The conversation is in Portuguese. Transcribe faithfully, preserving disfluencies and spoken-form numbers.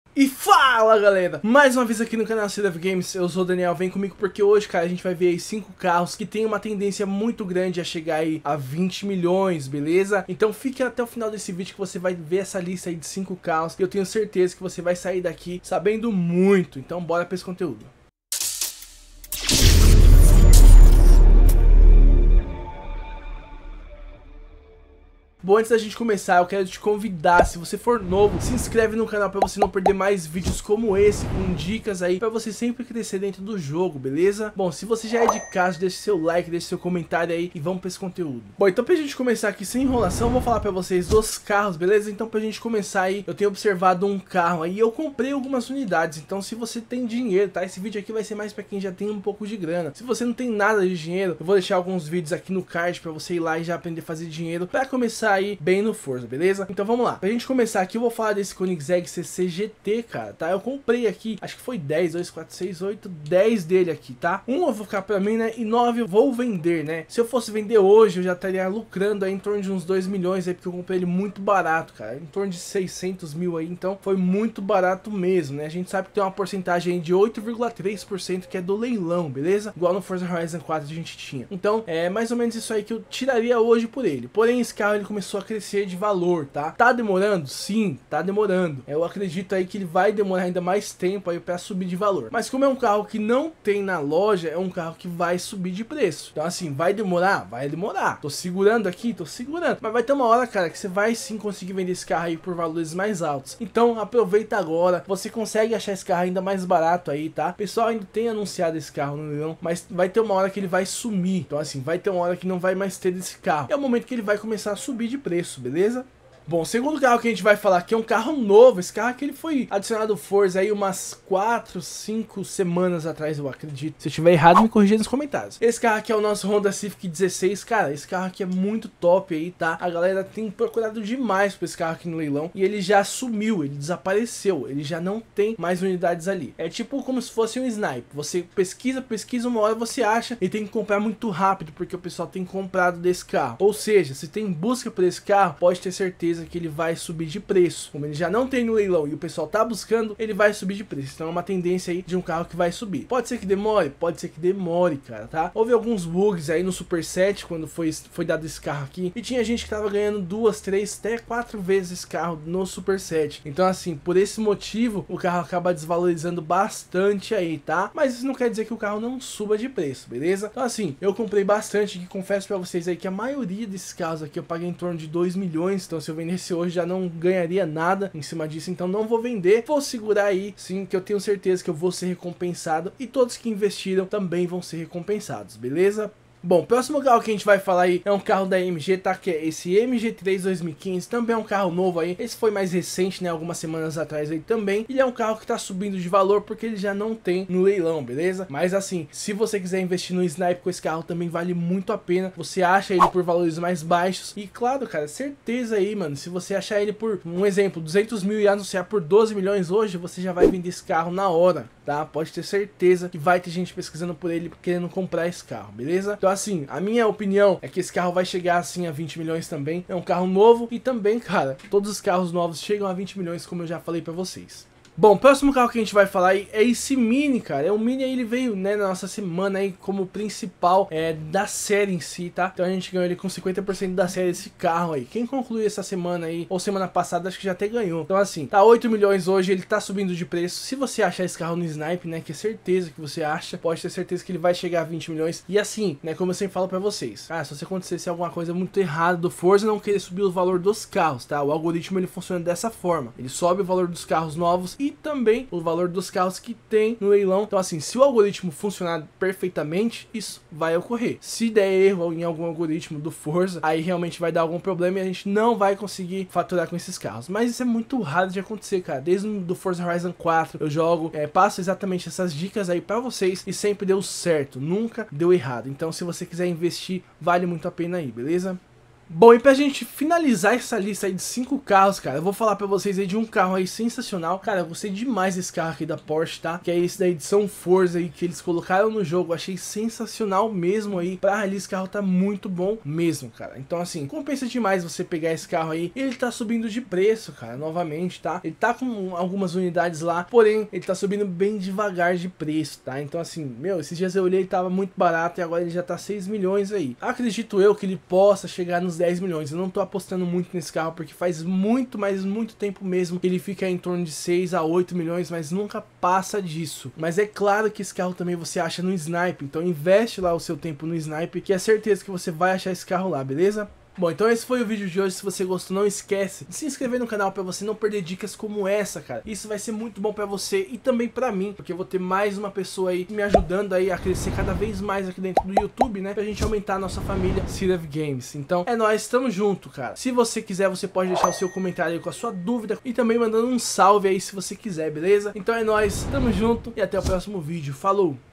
E fala galera, mais uma vez aqui no canal C W Games, eu sou o Daniel, vem comigo porque hoje, cara, a gente vai ver aí cinco carros que tem uma tendência muito grande a chegar aí a vinte milhões, beleza? Então fique até o final desse vídeo que você vai ver essa lista aí de cinco carros e eu tenho certeza que você vai sair daqui sabendo muito, então bora pra esse conteúdo. Bom, antes da gente começar, eu quero te convidar, se você for novo, se inscreve no canal para você não perder mais vídeos como esse, com dicas aí, para você sempre crescer dentro do jogo, beleza? Bom, se você já é de casa, deixe seu like, deixe seu comentário aí e vamos para esse conteúdo. Bom, então pra gente começar aqui sem enrolação, eu vou falar para vocês dos carros, beleza? Então pra gente começar aí, eu tenho observado um carro aí, eu comprei algumas unidades, então se você tem dinheiro, tá? Esse vídeo aqui vai ser mais para quem já tem um pouco de grana. Se você não tem nada de dinheiro, eu vou deixar alguns vídeos aqui no card para você ir lá e já aprender a fazer dinheiro, para começar aí bem no Forza, beleza? Então vamos lá, pra gente começar aqui eu vou falar desse Koenigsegg C C G T, cara, tá? Eu comprei aqui, acho que foi dez, dois, quatro, seis, oito, dez dele aqui, tá? Um eu vou ficar pra mim, né, e nove eu vou vender, né? Se eu fosse vender hoje, eu já estaria lucrando aí em torno de uns dois milhões aí, porque eu comprei ele muito barato, cara, em torno de seiscentos mil aí, então foi muito barato mesmo, né? A gente sabe que tem uma porcentagem aí de oito vírgula três por cento que é do leilão, beleza? Igual no Forza Horizon quatro a gente tinha. Então, é mais ou menos isso aí que eu tiraria hoje por ele. Porém, esse carro ele começou a crescer de valor, tá? Tá demorando? Sim, tá demorando. Eu acredito aí que ele vai demorar ainda mais tempo aí para subir de valor. Mas como é um carro que não tem na loja, é um carro que vai subir de preço. Então assim, vai demorar? Vai demorar. Tô segurando aqui, tô segurando. Mas vai ter uma hora, cara, que você vai sim conseguir vender esse carro aí por valores mais altos. Então aproveita agora. Você consegue achar esse carro ainda mais barato aí, tá? O pessoal ainda tem anunciado esse carro no leilão, mas vai ter uma hora que ele vai sumir. Então assim, vai ter uma hora que não vai mais ter esse carro. É o momento que ele vai começar a subir de preço, beleza? Bom, o segundo carro que a gente vai falar aqui é um carro novo. Esse carro aqui ele foi adicionado ao Forza aí umas quatro, cinco semanas atrás, eu acredito. Se eu estiver errado, me corrija nos comentários. Esse carro aqui é o nosso Honda Civic dezesseis. Cara, esse carro aqui é muito top aí, tá? A galera tem procurado demais por esse carro aqui no leilão. E ele já sumiu, ele desapareceu. Ele já não tem mais unidades ali. É tipo como se fosse um snipe. Você pesquisa, pesquisa, uma hora você acha e tem que comprar muito rápido, porque o pessoal tem comprado desse carro. Ou seja, se tem busca por esse carro, pode ter certeza que ele vai subir de preço. Como ele já não tem no leilão e o pessoal tá buscando, ele vai subir de preço. Então é uma tendência aí de um carro que vai subir. Pode ser que demore? Pode ser que demore, cara, tá? Houve alguns bugs aí no Super set quando foi, foi dado esse carro aqui. E tinha gente que tava ganhando duas, três, até quatro vezes esse carro no Super set. Então assim, por esse motivo, o carro acaba desvalorizando bastante aí, tá? Mas isso não quer dizer que o carro não suba de preço, beleza? Então assim, eu comprei bastante e confesso pra vocês aí que a maioria desses carros aqui eu paguei em torno de dois milhões. Então se eu vender esse hoje já não ganharia nada em cima disso, então não vou vender, vou segurar aí sim, que eu tenho certeza que eu vou ser recompensado e todos que investiram também vão ser recompensados, beleza? Bom, o próximo carro que a gente vai falar aí é um carro da A M G, tá? Que é esse M G três dois mil e quinze, também é um carro novo aí. Esse foi mais recente, né? Algumas semanas atrás aí também. Ele é um carro que tá subindo de valor porque ele já não tem no leilão, beleza? Mas assim, se você quiser investir no Snipe com esse carro, também vale muito a pena. Você acha ele por valores mais baixos. E claro, cara, certeza aí, mano, se você achar ele por, um exemplo, duzentos mil e anunciar por doze milhões hoje, você já vai vender esse carro na hora, tá? Pode ter certeza que vai ter gente pesquisando por ele, querendo comprar esse carro, beleza? Então assim, a minha opinião é que esse carro vai chegar assim a vinte milhões também. É um carro novo e também, cara, todos os carros novos chegam a vinte milhões, como eu já falei pra vocês. Bom, o próximo carro que a gente vai falar aí é esse Mini, cara. É o Mini aí, ele veio, né, na nossa semana aí como principal é, da série em si, tá? Então a gente ganhou ele com cinquenta por cento da série, esse carro aí. Quem concluiu essa semana aí, ou semana passada, acho que já até ganhou. Então assim, tá oito milhões hoje, ele tá subindo de preço. Se você achar esse carro no Snipe, né, que é certeza que você acha, pode ter certeza que ele vai chegar a vinte milhões. E assim, né, como eu sempre falo pra vocês, ah, se você acontecesse alguma coisa muito errada do Forza, não querer subir o valor dos carros, tá? O algoritmo ele funciona dessa forma. Ele sobe o valor dos carros novos e também o valor dos carros que tem no leilão. Então assim, se o algoritmo funcionar perfeitamente, isso vai ocorrer. Se der erro em algum algoritmo do Forza, aí realmente vai dar algum problema e a gente não vai conseguir faturar com esses carros. Mas isso é muito raro de acontecer, cara. Desde o Forza Horizon quatro eu jogo, é, passo exatamente essas dicas aí pra vocês e sempre deu certo, nunca deu errado. Então se você quiser investir, vale muito a pena aí, beleza? Bom, e pra gente finalizar essa lista aí de cinco carros, cara, eu vou falar pra vocês aí de um carro aí sensacional. Cara, eu gostei demais desse carro aqui da Porsche, tá? Que é esse da edição Forza aí que eles colocaram no jogo. Achei sensacional mesmo aí. Pra rally esse carro tá muito bom mesmo, cara. Então assim, compensa demais você pegar esse carro aí. Ele tá subindo de preço, cara, novamente, tá? Ele tá com algumas unidades lá, porém, ele tá subindo bem devagar de preço, tá? Então assim, meu, esses dias eu olhei, ele tava muito barato e agora ele já tá seis milhões aí. Acredito eu que ele possa chegar nos dez milhões. Eu não tô apostando muito nesse carro porque faz muito, mas muito tempo mesmo que ele fica em torno de seis a oito milhões, mas nunca passa disso. Mas é claro que esse carro também você acha no Snipe, então investe lá o seu tempo no Snipe, que é certeza que você vai achar esse carro lá, beleza? Bom, então esse foi o vídeo de hoje. Se você gostou, não esquece de se inscrever no canal para você não perder dicas como essa, cara. Isso vai ser muito bom para você e também para mim, porque eu vou ter mais uma pessoa aí me ajudando aí a crescer cada vez mais aqui dentro do YouTube, né? Pra gente aumentar a nossa família Cirev Games. Então, é nóis, estamos junto, cara. Se você quiser, você pode deixar o seu comentário aí com a sua dúvida e também mandando um salve aí se você quiser, beleza? Então é nóis, tamo junto e até o próximo vídeo. Falou!